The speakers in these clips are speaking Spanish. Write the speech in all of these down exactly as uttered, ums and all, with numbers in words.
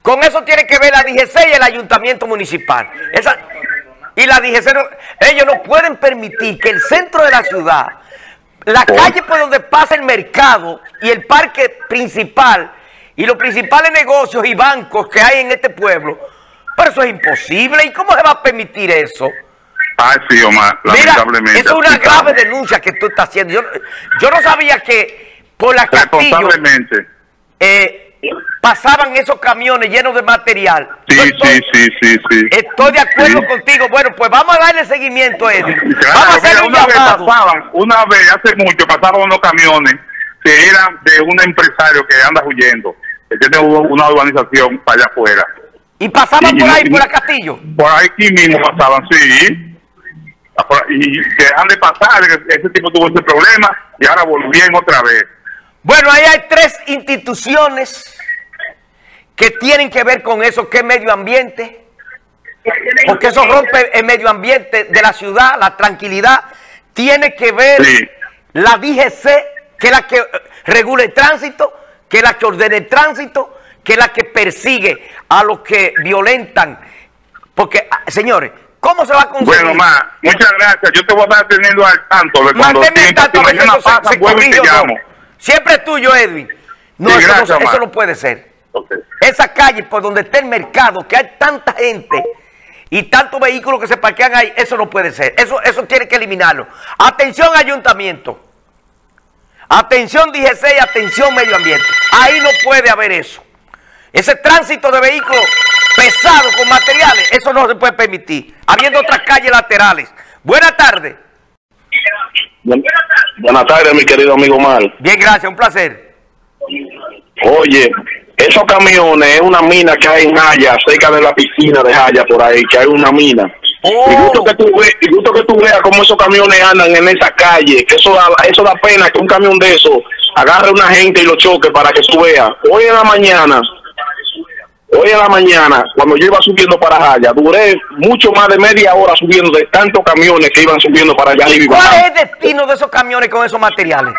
Con eso tiene que ver la D G C y el ayuntamiento municipal. Esa, y la D G C, no, ellos no pueden permitir que el centro de la ciudad, la calle por donde pasa el mercado y el parque principal y los principales negocios y bancos que hay en este pueblo, pero eso es imposible. ¿Y cómo se va a permitir eso? Ah, sí, Omar, lamentablemente. Mira, eso es una grave denuncia que tú estás haciendo. Yo, yo no sabía que por la Castillo eh, pasaban esos camiones llenos de material. Sí, estoy, sí, sí, sí, sí. Estoy de acuerdo sí. contigo. Bueno, pues vamos a darle seguimiento, Edwin. Claro, vamos a hacer un una llamado. Vez pasaban, una vez, hace mucho, pasaban unos camiones que eran de un empresario que anda huyendo, que tiene una urbanización para allá afuera. ¿Y pasaban y, por ahí, y, por la Castillo? Por aquí mismo pasaban, sí. Y dejan de pasar, ese tipo tuvo ese problema y ahora volvieron otra vez. Bueno, ahí hay tres instituciones que tienen que ver con eso, que es medio ambiente, porque eso rompe el medio ambiente de la ciudad, la tranquilidad. Tiene que ver sí. la D G C, que es la que regula el tránsito, que es la que ordena el tránsito, que es la que persigue a los que violentan. Porque, señores, ¿cómo se va a conseguir? Bueno, ma, muchas gracias. Yo te voy a estar teniendo al tanto de cuando tiempo, si mañana eso pasa, se, se vuelvo y te llamo. No. Siempre es tuyo, Edwin. No, sí, eso, gracias, no eso no puede ser. Okay. Esa calle por donde está el mercado, que hay tanta gente y tantos vehículos que se parquean ahí, eso no puede ser. Eso, eso tiene que eliminarlo. Atención, ayuntamiento. Atención, D G C, y atención, medio ambiente. Ahí no puede haber eso. Ese tránsito de vehículos pesados con materiales, eso no se puede permitir, habiendo otras calles laterales. Buenas tardes. Buenas tardes, mi querido amigo Omar. Bien, gracias, un placer. Oye, esos camiones es una mina que hay en Jaya, cerca de la piscina de Jaya, por ahí, que hay una mina. Oh. Y gusto que tú ve, y gusto que tú veas cómo esos camiones andan en esa calle, que eso da, eso da pena que un camión de esos agarre a una gente y lo choque para que tú veas. Hoy en la mañana, hoy en la mañana, cuando yo iba subiendo para Jaya, duré mucho más de media hora subiendo de tantos camiones que iban subiendo para allá. ¿Y cuál es el destino de esos camiones con esos materiales?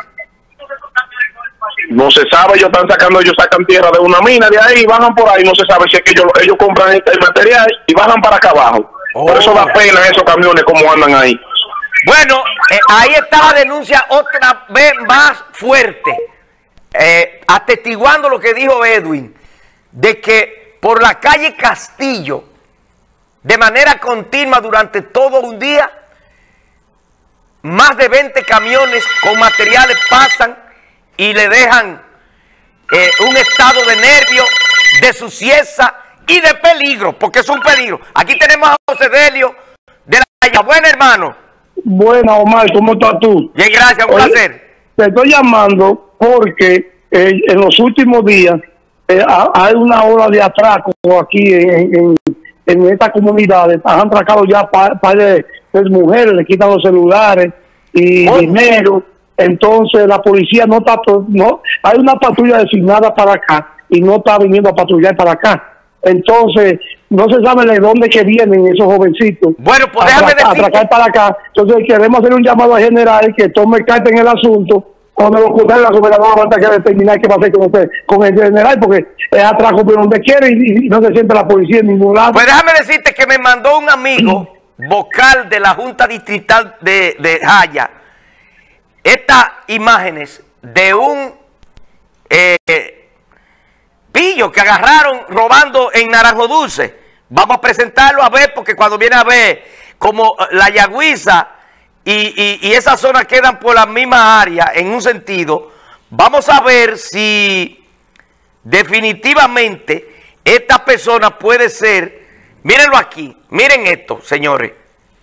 No se sabe, ellos están sacando, ellos sacan tierra de una mina de ahí, bajan por ahí, no se sabe si es que ellos, ellos compran el material y bajan para acá abajo. Oh. Por eso da pena esos camiones como andan ahí. Bueno, eh, ahí está la denuncia otra vez más fuerte, eh, atestiguando lo que dijo Edwin, de que por la calle Castillo, de manera continua durante todo un día, más de veinte camiones con materiales pasan y le dejan eh, un estado de nervio, de suciedad y de peligro, porque es un peligro. Aquí tenemos a José Delio de la Jaya. Buena, hermano. Buena, Omar, ¿cómo estás tú? Bien, gracias, un Oye, placer. Te estoy llamando porque eh, en los últimos días eh, hay una ola de atraco aquí en, en, en estas comunidades. Han atracado ya par, par de, de mujeres, le quitan los celulares y oh. dinero. Entonces la policía no está, no, hay una patrulla designada para acá y no está viniendo a patrullar para acá. Entonces no se sabe de dónde que vienen esos jovencitos. Bueno, pues déjame decir, atracar para acá. Entonces queremos hacer un llamado al general que tome carta en el asunto. Cuando lo ocurra la gobernadora va a tener que determinar qué va a hacer con usted, con el general, porque es atraco por donde quiere y, y no se siente la policía en ningún lado. Pues déjame decirte que me mandó un amigo vocal de la Junta Distrital de, de Jaya estas imágenes de un eh, pillo que agarraron robando en Naranjo Dulce. Vamos a presentarlo a ver, porque cuando viene a ver como la Yagüiza y, y, y esa zona quedan por la misma área en un sentido, vamos a ver si definitivamente esta persona puede ser. Mírenlo aquí, miren esto, señores.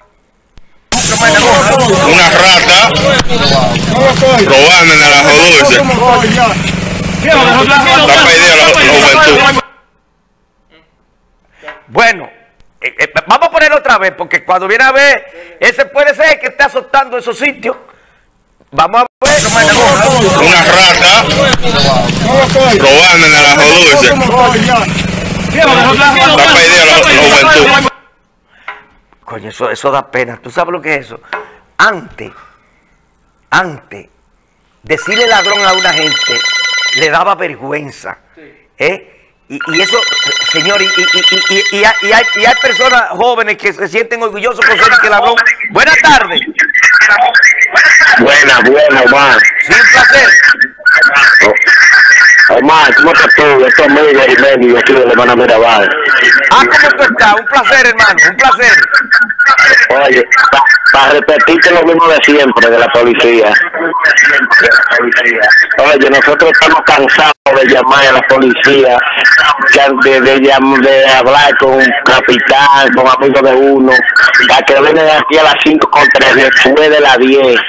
Una rata robando en Naranjo Dulce. Está perdida la juventud. Bueno, eh, eh, vamos a ponerlo otra vez, porque cuando viene a ver, ese puede ser que esté azotando esos sitios. Vamos a ver. Una rata robando en Naranjo Dulce. Está perdida la juventud. Coño, eso, eso da pena. ¿Tú sabes lo que es eso? Antes, antes, decirle ladrón a una gente le daba vergüenza. ¿Eh? Y, y eso, señor, y, y, y, y, y, hay, y, hay, y hay personas jóvenes que se sienten orgullosos por ser que ladrón. Buenas tardes. Buena, buena, Omar. Sí, un placer. Omar, ¿cómo estás tú? Esto es Miguel Jiménez, aquí de la hermana Mirabal. Ah, ¿cómo tú estás? Un placer, hermano, un placer. Oye, para pa repetirte lo mismo de siempre, de la policía. Oye, nosotros estamos cansados de llamar a la policía, de, de, de, de hablar con un capitán, con amigos de uno, para que vengan aquí a las cinco con tres, después de las diez.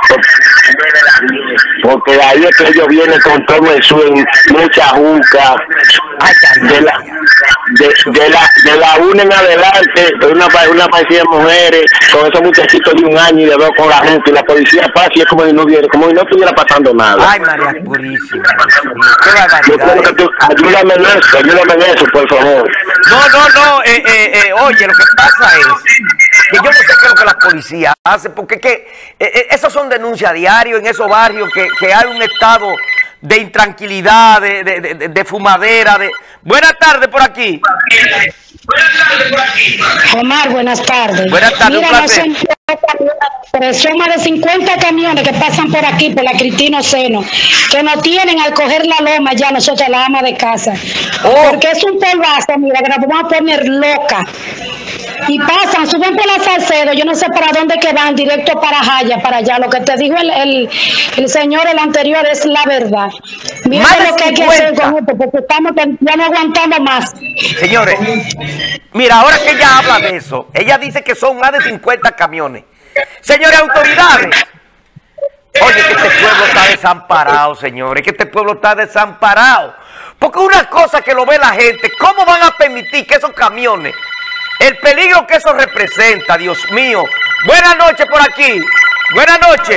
Porque de ahí es que ellos vienen con todo el swing, mucha juca, de la, de, de la, de la una en adelante, una, una parecida de mujeres, con esos muchachitos de un año y de dos con la juca, y la policía pasa y es como si no hubiera, como si no estuviera pasando nada. Ay, María Purísima. Qué barbaridad. Tú, ayúdame en eso, ayúdame en eso, por favor. No, no, no, eh, eh, eh, oye, lo que pasa es que yo no sé qué es lo que la policía hace, porque que, eh, eh, esas son denuncias diarias en esos barrios, que, que hay un estado de intranquilidad, de, de, de, de fumadera. De... Buenas tardes por aquí. Buenas tardes por aquí. Omar, buenas tardes. Buenas tardes, Mira, un placer. No son, son más de cincuenta camiones que pasan por aquí, por la Cristino Seno, que nos tienen al coger la loma ya nosotros, la ama de casa. Oh. Porque es un polvazo, mira, que nos vamos a poner loca. Y pasan, suben por la Salcedo, yo no sé para dónde que van, directo para Jaya, para allá. Lo que te dijo el, el, el señor, el anterior, es la verdad. Mira lo que hay que hacer con esto, porque estamos, ya no aguantamos más. Señores, mira, ahora que ella habla de eso, ella dice que son más de cincuenta camiones. Señores autoridades, oye, que este pueblo está desamparado, señores, que este pueblo está desamparado. Porque una cosa que lo ve la gente, ¿cómo van a permitir que esos camiones, el peligro que eso representa, Dios mío? Buenas noches por aquí, buenas noches.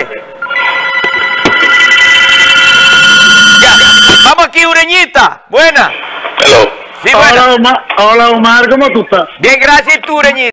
Ya, vamos aquí, Ureñita, buena. Hello. Sí, buena. Hola, Omar, hola Omar, ¿cómo tú estás? Bien, gracias, y tú, Ureñita.